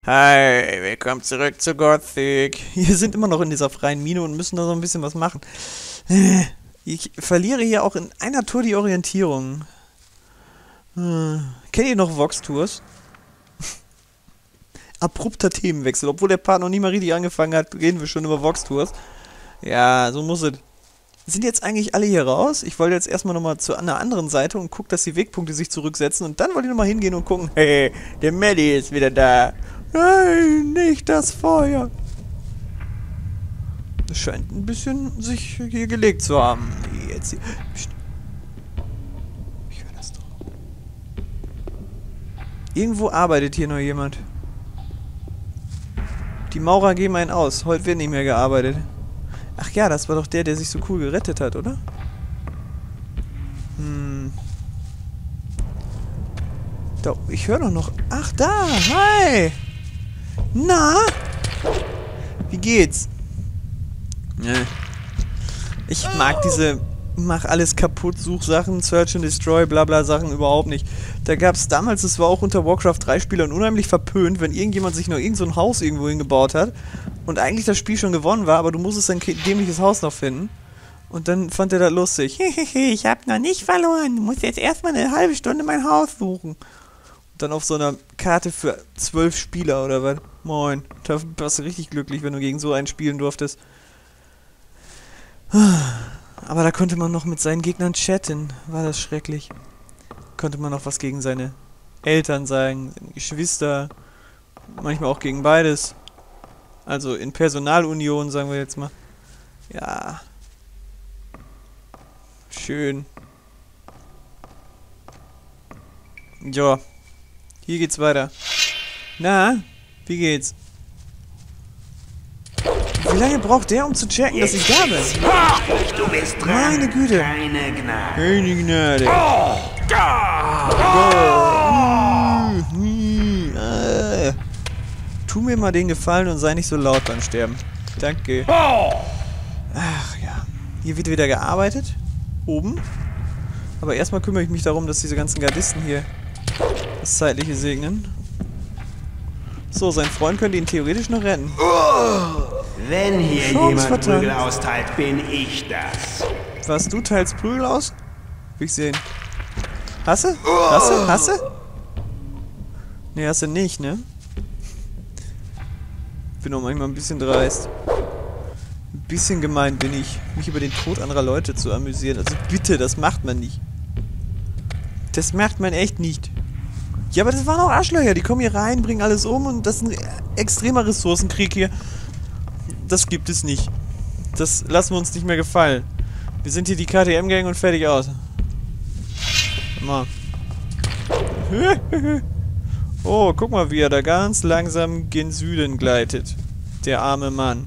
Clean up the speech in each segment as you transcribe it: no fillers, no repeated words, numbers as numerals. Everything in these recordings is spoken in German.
Hi, willkommen zurück zu Gothic. Wir sind immer noch in dieser freien Mine und müssen da so ein bisschen was machen. Ich verliere hier auch in einer Tour die Orientierung. Kennt ihr noch Vox Tours? Abrupter Themenwechsel. Obwohl der Part noch nie mal richtig angefangen hat, reden wir schon über Vox Tours. Ja, so muss es. Sind jetzt eigentlich alle hier raus? Ich wollte jetzt erstmal nochmal zu einer anderen Seite und gucke, dass die Wegpunkte sich zurücksetzen. Und dann wollte ich nochmal hingehen und gucken, hey, der Maddie ist wieder da. Nein, nicht das Feuer. Es scheint ein bisschen sich hier gelegt zu haben. Jetzt hier. Psst. Ich höre das doch. Irgendwo arbeitet hier noch jemand. Die Maurer geben einen aus. Heute wird nicht mehr gearbeitet. Ach ja, das war doch der sich so cool gerettet hat, oder? Da, ich höre doch noch. Ach, da! Hi! Na? Wie geht's? Ich mag diese mach alles kaputt, Suchsachen, Search and Destroy, blabla Sachen überhaupt nicht. Da gab's damals, das war auch unter Warcraft 3 Spielern unheimlich verpönt, wenn irgendjemand sich noch irgend so ein Haus irgendwo hingebaut hat und eigentlich das Spiel schon gewonnen war, aber du musstest ein dämliches Haus noch finden. Und dann fand er das lustig. Hehehe, ich hab noch nicht verloren, du musst jetzt erstmal eine halbe Stunde mein Haus suchen. Und dann auf so einer Karte für 12 Spieler oder was? Moin, da warst du richtig glücklich, wenn du gegen so einen spielen durftest. Aber da konnte man noch mit seinen Gegnern chatten. War das schrecklich. Konnte man noch was gegen seine Eltern sagen, seine Geschwister. Manchmal auch gegen beides. Also in Personalunion, sagen wir jetzt mal. Ja. Schön. Ja. Hier geht's weiter. Na, wie geht's? Wie lange braucht der, um zu checken, dass ich da bin? Du bist dran. Meine Güte. Keine Gnade. Keine Gnade. Tu mir mal den Gefallen und sei nicht so laut beim Sterben. Danke. Ach ja. Hier wird wieder gearbeitet. Oben. Aber erstmal kümmere ich mich darum, dass diese ganzen Gardisten hier das Zeitliche segnen. So, sein Freund könnte ihn theoretisch noch retten. Wenn hier Chance jemand vertan. Prügel austeilt, bin ich das. Was, du teilst Prügel aus? Will ich sehen. Hasse? Hasse? Hasse? Nee, hast du nicht, ne? Bin auch manchmal ein bisschen dreist. Ein bisschen gemein bin ich, mich über den Tod anderer Leute zu amüsieren. Also bitte, das macht man nicht. Das macht man echt nicht. Ja, aber das waren auch Arschlöcher. Die kommen hier rein, bringen alles um und das ist ein extremer Ressourcenkrieg hier. Das gibt es nicht. Das lassen wir uns nicht mehr gefallen. Wir sind hier die KTM-Gang und fertig aus. Mal. Oh, guck mal, wie er da ganz langsam gen Süden gleitet. Der arme Mann.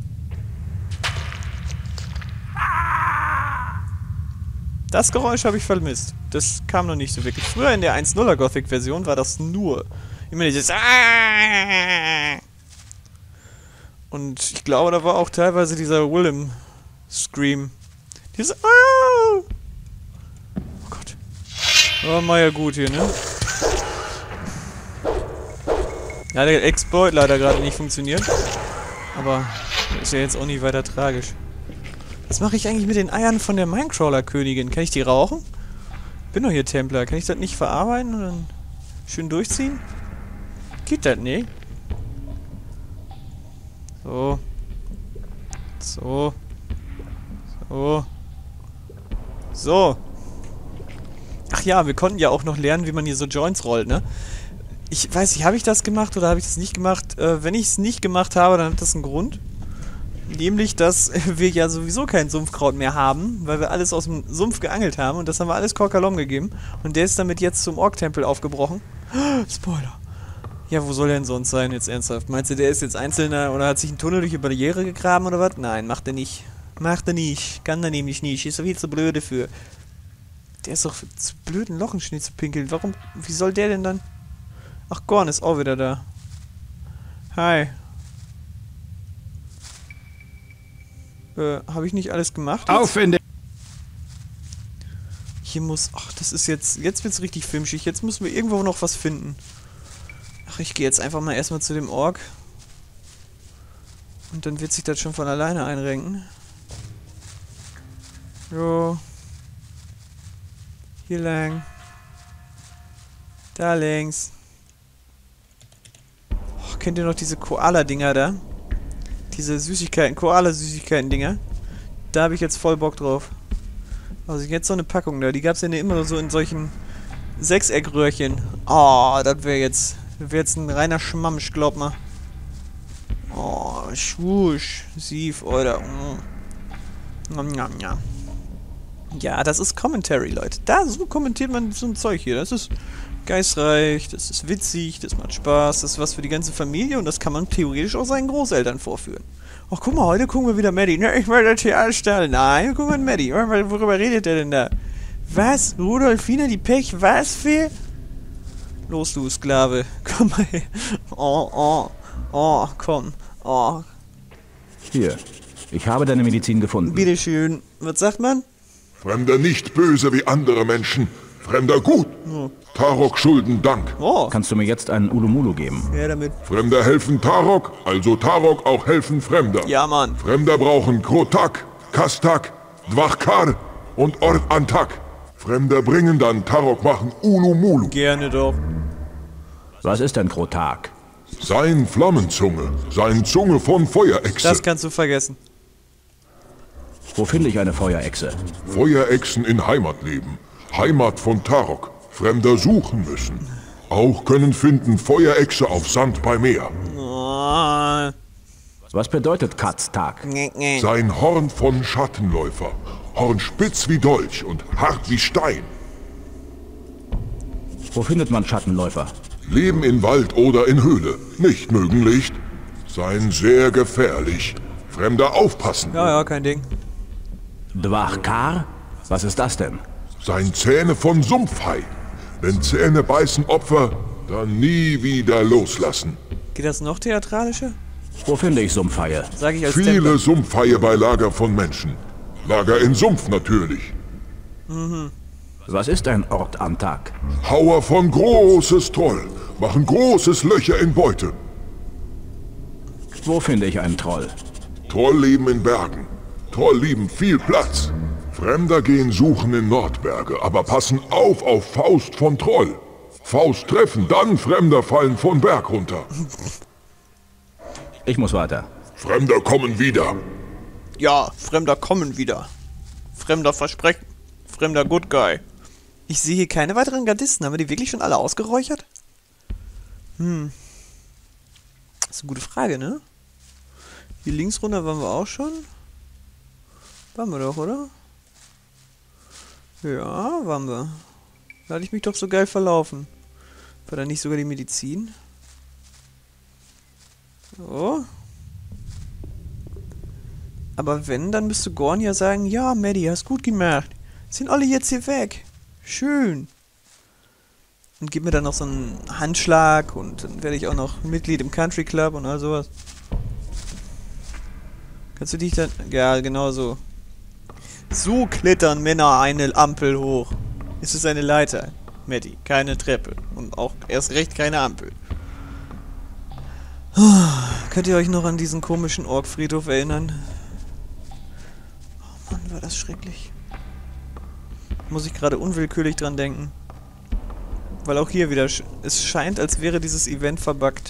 Das Geräusch habe ich vermisst. Das kam noch nicht so wirklich. Früher in der 1.0er Gothic-Version war das nur immer dieses Und ich glaube, da war auch teilweise dieser Willem-Scream. Dieses Oh Gott. War mal ja gut hier, ne? Ja, der Exploit leider gerade nicht funktioniert. Aber ist ja jetzt auch nicht weiter tragisch. Was mache ich eigentlich mit den Eiern von der Minecrawler-Königin? Kann ich die rauchen? Bin doch hier Templer. Kann ich das nicht verarbeiten und dann schön durchziehen? Geht das nicht? So. So. So. So. Ach ja, wir konnten ja auch noch lernen, wie man hier so Joints rollt, ne? Ich weiß nicht, habe ich das gemacht oder habe ich das nicht gemacht? Wenn ich es nicht gemacht habe, dann hat das einen Grund. Nämlich, dass wir ja sowieso kein Sumpfkraut mehr haben, weil wir alles aus dem Sumpf geangelt haben und das haben wir alles Korkalom gegeben. Und der ist damit jetzt zum Ork-Tempel aufgebrochen. Spoiler. Ja, wo soll der denn sonst sein, jetzt ernsthaft? Meinst du, der ist jetzt Einzelner oder hat sich einen Tunnel durch die Barriere gegraben oder was? Nein, macht er nicht. Macht er nicht. Kann er nämlich nicht. Ist doch viel zu blöd dafür. Der ist doch zu blöd, ein Loch in Schnee zu pinkeln. Warum? Wie soll der denn dann? Ach, Gorn ist auch wieder da. Hi. Habe ich nicht alles gemacht? Aufwinde. Hier muss... Ach, das ist jetzt... Jetzt wird's richtig filmschig. Jetzt müssen wir irgendwo noch was finden. Ach, Ach, ich gehe jetzt einfach mal erstmal zu dem Ork. Und dann wird sich das schon von alleine einrenken. Jo. Hier lang. Da links. Oh, kennt ihr noch diese Koala-Dinger da? Diese Süßigkeiten, Koala-Süßigkeiten-Dinger. Da habe ich jetzt voll Bock drauf. Also jetzt so eine Packung da. Die gab es ja immer so in solchen Sechseckröhrchen. Oh, das wäre jetzt ein reiner Schmammsch, glaub mal. Oh, schwusch. Sief, oder. Ja, das ist Commentary, Leute. So kommentiert man so ein Zeug hier. Das ist geistreich, das ist witzig, das macht Spaß, das ist was für die ganze Familie und das kann man theoretisch auch seinen Großeltern vorführen. Ach, guck mal, heute gucken wir wieder Maddie. Ne, ich will das hier anstellen. Nein, wir gucken mal Maddie. Worüber redet der denn da? Was? Rudolfina, die Pech? Was für? Los, du Sklave. Komm mal her. Oh, komm. Oh. Hier, ich habe deine Medizin gefunden. Bitteschön. Was sagt man? Fremder nicht böse wie andere Menschen. Fremder gut. Oh. Tarok schulden Dank. Oh. Kannst du mir jetzt einen Ulumulu geben? Ja, damit. Fremder helfen Tarok, also Tarok auch helfen Fremder. Ja, Mann. Fremder brauchen Krotak, Kastak, Dwachkar und Ort-Antak. Fremder bringen dann Tarok machen Ulumulu. Gerne doch. Was ist denn Krotak? Sein Flammenzunge, sein Zunge von Feuerechse. Das kannst du vergessen. Wo finde ich eine Feuerechse? Feuerechsen in Heimat leben. Heimat von Tarok. Fremder suchen müssen. Auch können finden Feuerechse auf Sand bei Meer. Oh. Was bedeutet Katztag? Sein Horn von Schattenläufer. Horn spitz wie Dolch und hart wie Stein. Wo findet man Schattenläufer? Leben in Wald oder in Höhle. Nicht mögen Licht. Seien sehr gefährlich. Fremder aufpassen. Ja, kein Ding. Dwachkar? Was ist das denn? Sein Zähne von Sumpfhai. Wenn Zähne beißen Opfer, dann nie wieder loslassen. Geht das noch theatralischer? Wo finde ich Sumpfhaie? Sag ich als Viele Templer. Sumpfhaie bei Lager von Menschen. Lager in Sumpf natürlich. Was ist ein Ort-Antak? Hauer von großes Troll. Machen großes Löcher in Beute. Wo finde ich einen Troll? Troll leben in Bergen. Troll lieben viel Platz. Fremder gehen suchen in Nordberge, aber passen auf Faust von Troll. Faust treffen, dann Fremder fallen von Berg runter. Ich muss weiter. Fremder kommen wieder. Ja, Fremder kommen wieder. Fremder Versprechen. Fremder Good Guy. Ich sehe hier keine weiteren Gardisten. Haben wir die wirklich schon alle ausgeräuchert? Das ist eine gute Frage, ne? Hier links runter waren wir auch schon. Waren wir doch, oder? Ja, waren wir. Da hatte ich mich doch so geil verlaufen. War da nicht sogar die Medizin? So. Aber wenn, dann müsste Gorn ja sagen, ja, Maddie, hast gut gemacht. Sind alle jetzt hier weg. Schön. Und gib mir dann noch so einen Handschlag und dann werde ich auch noch Mitglied im Country Club und all sowas. Kannst du dich dann... Ja, genau so. So klettern Männer eine Ampel hoch. Es ist eine Leiter, Maddie, keine Treppe. Und auch erst recht keine Ampel. Könnt ihr euch noch an diesen komischen Orkfriedhof erinnern? Oh Mann, war das schrecklich. Muss ich gerade unwillkürlich dran denken. Weil auch hier wieder, es scheint, als wäre dieses Event verbuggt.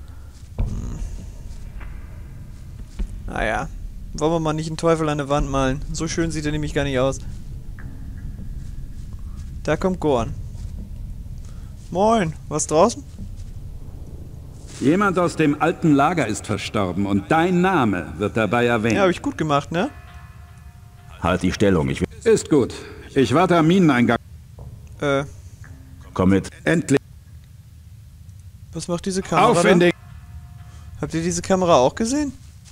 Naja, wollen wir mal nicht einen Teufel an der Wand malen. So schön sieht er nämlich gar nicht aus. Da kommt Gorn. Moin, was draußen? Jemand aus dem alten Lager ist verstorben und dein Name wird dabei erwähnt. Ja, hab ich gut gemacht, ne? Halt die Stellung, ich will... Ist gut. Ich warte am Mineneingang. Komm mit. Endlich. Was macht diese Kamera da? Aufwendig. Habt ihr diese Kamera auch gesehen?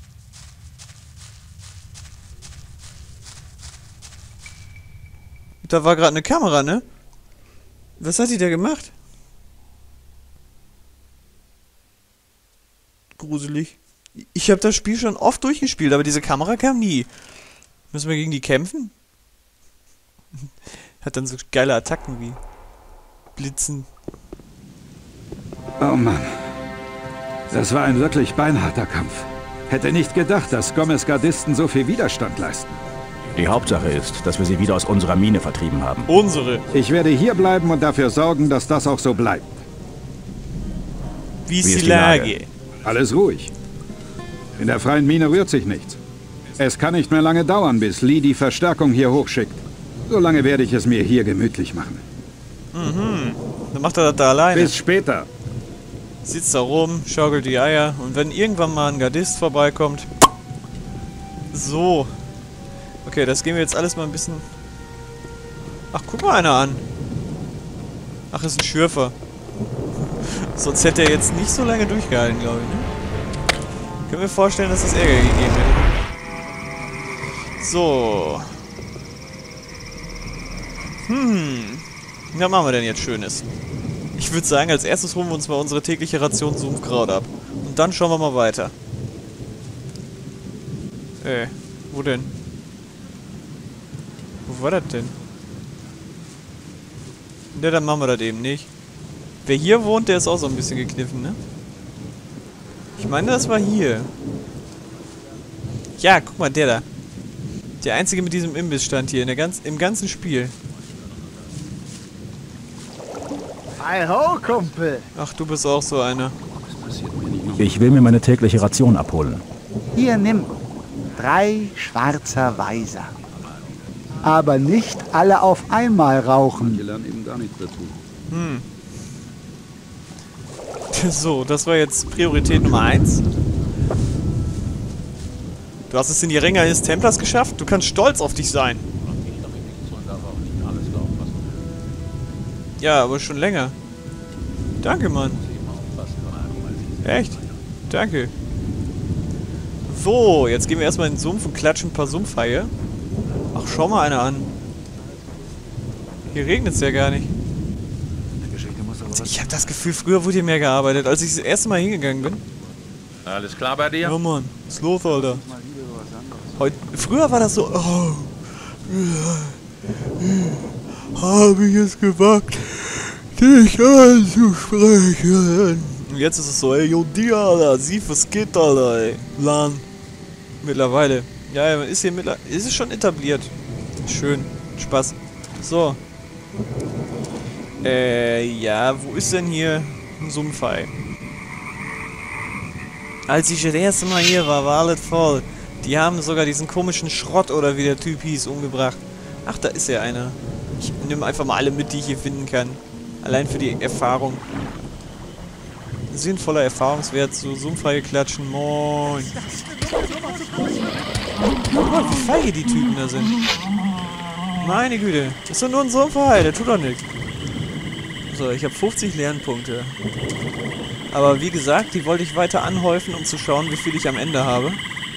Da war gerade eine Kamera, ne? Was hat die da gemacht? Gruselig. Ich habe das Spiel schon oft durchgespielt, aber diese Kamera kam nie. Müssen wir gegen die kämpfen? Hat dann so geile Attacken wie Blitzen. Oh Mann. Das war ein wirklich beinharter Kampf. Hätte nicht gedacht, dass Gomez Gardisten so viel Widerstand leisten. Die Hauptsache ist, dass wir sie wieder aus unserer Mine vertrieben haben. Unsere. Ich werde hier bleiben und dafür sorgen, dass das auch so bleibt. Wie ist die Lage? Alles ruhig. In der freien Mine rührt sich nichts. Es kann nicht mehr lange dauern, bis Lee die Verstärkung hier hochschickt. Solange werde ich es mir hier gemütlich machen. Mhm. Dann macht er das da alleine. Bis später. Sitzt da rum, schaukelt die Eier. Und wenn irgendwann mal ein Gardist vorbeikommt... So. Okay, das gehen wir jetzt alles mal ein bisschen... Ach, guck mal einer an. Ach, ist ein Schürfer. Sonst hätte er jetzt nicht so lange durchgehalten, glaube ich, ne? Können wir vorstellen, dass es Ärger gegeben hätte. So. Was machen wir denn jetzt Schönes? Ich würde sagen, als erstes holen wir uns mal unsere tägliche Ration Sumpfkraut ab. Und dann schauen wir mal weiter. Wo denn? Wo war das denn? Ne, dann machen wir das eben nicht. Wer hier wohnt, der ist auch so ein bisschen gekniffen, ne? Ich meine, das war hier. Ja, guck mal, der da. Der einzige mit diesem Imbissstand hier im ganzen Spiel. Hi ho, Kumpel. Ach, du bist auch so einer. Ich will mir meine tägliche Ration abholen. Hier, nimm. 3 schwarzer Weiser. Aber nicht alle auf einmal rauchen. Wir lernen eben gar nichts dazu. So, das war jetzt Priorität Nummer 1. Du hast es in die Ränge eines Templers geschafft. Du kannst stolz auf dich sein. Ja, aber schon länger. Danke, Mann. Echt? Danke. So, jetzt gehen wir erstmal in den Sumpf und klatschen ein paar Sumpfhaie. Ach, schau mal einer an. Hier regnet es ja gar nicht. Ich habe das Gefühl, früher wurde hier mehr gearbeitet, als ich das erste Mal hingegangen bin. Alles klar bei dir? Ja, Mann. Was ist los, Alter? Früher war das so... Oh, habe ich es gewagt, dich anzusprechen. Und jetzt ist es so, ey, yo, dir, Alter, sieh, was geht, Alter, ey. Lan. Mittlerweile. Ja, man ist hier ist es schon etabliert. Schön. Spaß. So. Ja, wo ist denn hier ein Sumpfhai? Als ich das erste Mal hier war alles voll. Die haben sogar diesen komischen Schrott, oder wie der Typ hieß, umgebracht. Ach, da ist ja einer. Ich nehme einfach mal alle mit, die ich hier finden kann. Allein für die Erfahrung. Sinnvoller Erfahrungswert, so Sumpfhaie klatschen. Moin. Guck mal, wie feige die Typen da sind. Meine Güte. Das ist doch nur ein Sumpfhai, der tut doch nichts. So, ich habe 50 Lernpunkte. Aber wie gesagt, die wollte ich weiter anhäufen, um zu schauen, wie viel ich am Ende habe.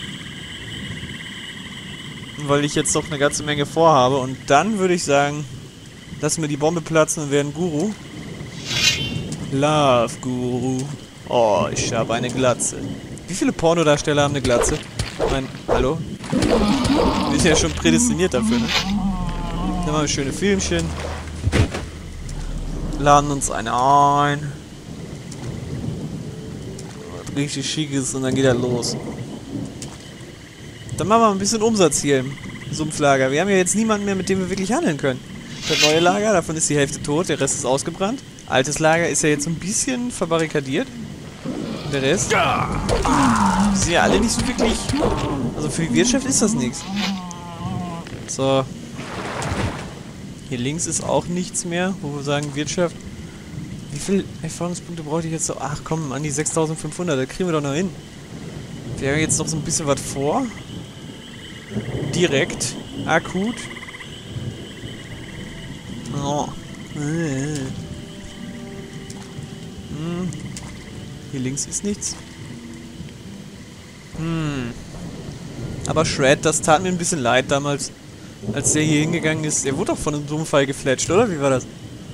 Weil ich jetzt doch eine ganze Menge vorhabe. Und dann würde ich sagen, lassen wir die Bombe platzen und werden Guru. Love Guru. Oh, ich habe eine Glatze. Wie viele Pornodarsteller haben eine Glatze? Ich meine, hallo? Wir sind ja schon prädestiniert dafür, ne? Dann machen wir schöne Filmchen. Laden uns eine ein. Was richtig schick ist und dann geht er los. Dann machen wir ein bisschen Umsatz hier im Sumpflager. Wir haben ja jetzt niemanden mehr, mit dem wir wirklich handeln können. Das neue Lager, davon ist die Hälfte tot, der Rest ist ausgebrannt. Altes Lager ist ja jetzt ein bisschen verbarrikadiert. Und der Rest? Die sind ja alle nicht so wirklich... Also für die Wirtschaft ist das nichts. So. Hier links ist auch nichts mehr, wo wir sagen Wirtschaft. Wie viele Erfahrungspunkte brauche ich jetzt so? Ach komm, an die 6500, da kriegen wir doch noch hin. Wir haben jetzt noch so ein bisschen was vor. Direkt. Akut. Oh. Hier links ist nichts. Aber Shred, das tat mir ein bisschen leid damals, als der hier hingegangen ist. Der wurde doch von einem Sumpfhai gefletscht, oder? Wie war das?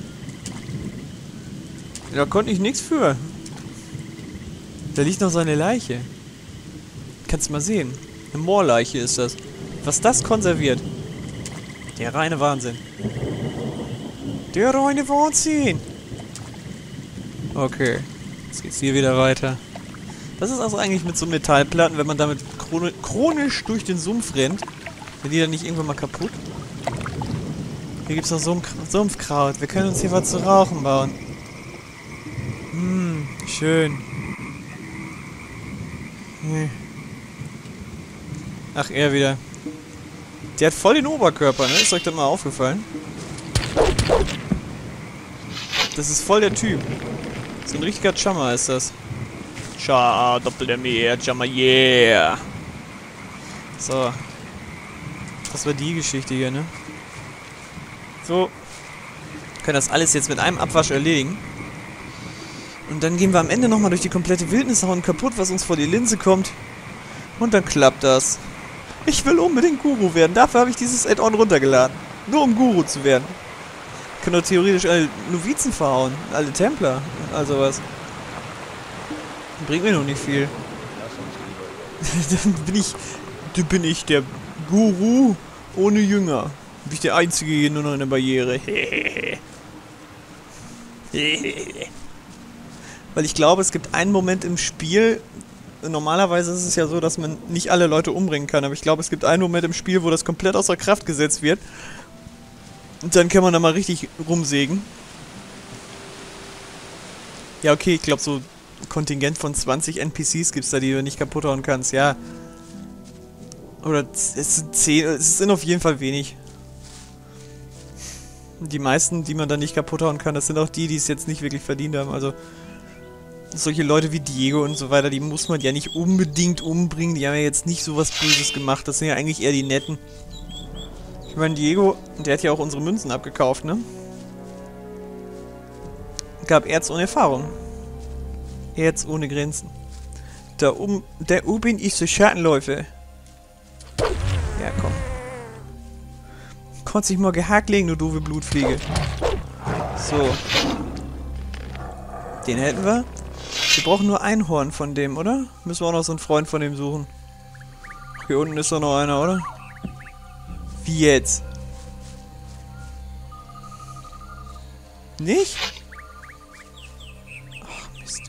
Da konnte ich nichts für. Da liegt noch seine Leiche. Kannst du mal sehen. Eine Moorleiche ist das. Was das konserviert. Der reine Wahnsinn. Der reine Wahnsinn. Okay. Jetzt geht's hier wieder weiter. Was ist also eigentlich mit so Metallplatten, wenn man damit chronisch durch den Sumpf rennt? Sind die dann nicht irgendwann mal kaputt? Hier gibt es noch Sumpfkraut. Wir können uns hier was zu rauchen bauen. Hm, schön. Ach, er wieder. Der hat voll den Oberkörper, ne? Ist euch das mal aufgefallen? Das ist voll der Typ. So ein richtiger Chummer ist das. Cha, doppelter Meer, Chummer, yeah. So. Das war die Geschichte hier, ne? So. Wir können das alles jetzt mit einem Abwasch erledigen. Und dann gehen wir am Ende nochmal durch die komplette Wildnis, hauen kaputt, was uns vor die Linse kommt. Und dann klappt das. Ich will unbedingt Guru werden. Dafür habe ich dieses Add-on runtergeladen. Nur um Guru zu werden. Ich kann doch theoretisch alle Novizen verhauen. Alle Templer und all sowas. Bringt mir noch nicht viel. Dann bin ich der Guru ohne Jünger. Bin ich der Einzige hier nur noch in der Barriere. Weil ich glaube, es gibt einen Moment im Spiel. Normalerweise ist es ja so, dass man nicht alle Leute umbringen kann. Aber ich glaube, es gibt einen Moment im Spiel, wo das komplett außer Kraft gesetzt wird. Und dann kann man da mal richtig rumsägen. Ja, okay, ich glaube, so ein Kontingent von 20 NPCs gibt es da, die du nicht kaputt hauen kannst, ja. Oder es sind 10, es sind auf jeden Fall wenig. Die meisten, die man dann nicht kaputt hauen kann, das sind auch die, die es jetzt nicht wirklich verdient haben. Also solche Leute wie Diego und so weiter, die muss man ja nicht unbedingt umbringen. Die haben ja jetzt nicht so was Böses gemacht. Das sind ja eigentlich eher die Netten. Ich meine, Diego, der hat ja auch unsere Münzen abgekauft, ne? Gab Erz ohne Erfahrung. Erz ohne Grenzen. Da oben bin ich so Schattenläufe. Ja, komm. Konntest dich mal gehackt legen, du doofe Blutfliege. So. Den hätten wir. Wir brauchen nur ein Horn von dem, oder? Müssen wir auch noch so einen Freund von dem suchen. Hier unten ist doch noch einer, oder? Wie jetzt? Nicht? Ach, Mist.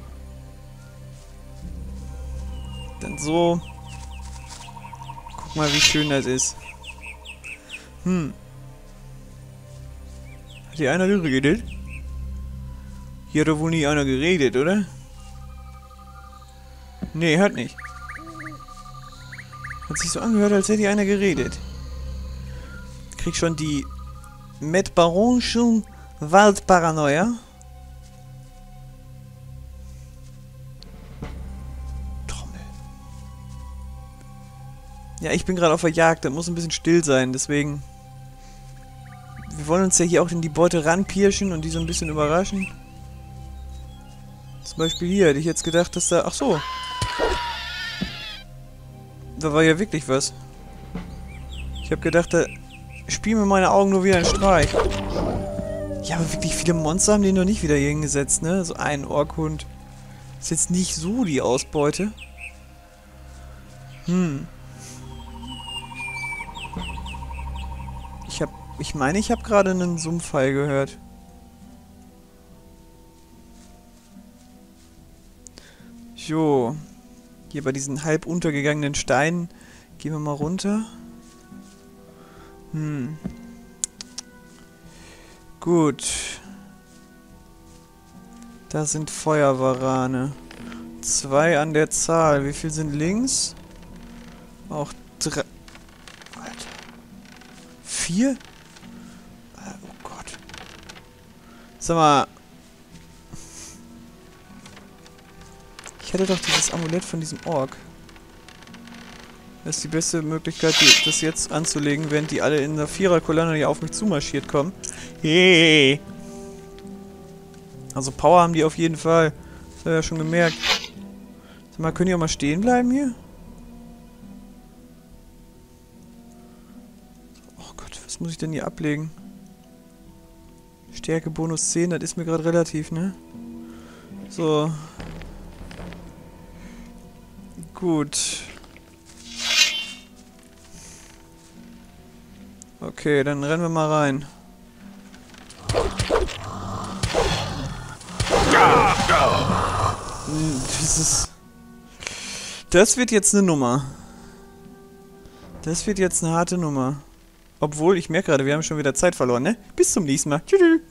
Dann so. Guck mal, wie schön das ist. Hat hier einer geredet? Hier hat doch wohl nie einer geredet, oder? Nee, hat nicht. Hat sich so angehört, als hätte hier einer geredet. Krieg schon die Met Baronschen Waldparanoia. Trommel. Ja, ich bin gerade auf der Jagd, da muss ein bisschen still sein, deswegen. Wir wollen uns ja hier auch in die Beute ranpirschen und die so ein bisschen überraschen. Zum Beispiel hier, hätte ich jetzt gedacht, dass da... Ach so. Da war ja wirklich was. Ich habe gedacht, da spielen mir meine Augen nur wieder einen Streich. Ja, aber wirklich viele Monster haben den noch nicht wieder hier hingesetzt, ne? So ein Orkhund. Ist jetzt nicht so die Ausbeute. Ich meine, ich habe gerade einen Sumpfhai gehört. Jo. Hier bei diesen halb untergegangenen Steinen gehen wir mal runter. Gut. Da sind Feuerwarane. 2 an der Zahl. Wie viel sind links? Auch 3. Alter. 4? Oh Gott. Sag mal. Ich hätte doch dieses Amulett von diesem Ork. Das ist die beste Möglichkeit, das jetzt anzulegen, während die alle in der Viererkolonne hier auf mich zumarschiert kommen. Hey. Also Power haben die auf jeden Fall. Das habe ich ja schon gemerkt. Sag mal, können die auch mal stehen bleiben hier? Oh Gott, was muss ich denn hier ablegen? Stärke Bonus 10, das ist mir gerade relativ, ne? So. Gut. Okay, dann rennen wir mal rein. Das wird jetzt eine Nummer. Das wird jetzt eine harte Nummer. Obwohl, ich merke gerade, wir haben schon wieder Zeit verloren, ne? Bis zum nächsten Mal. Tschüss.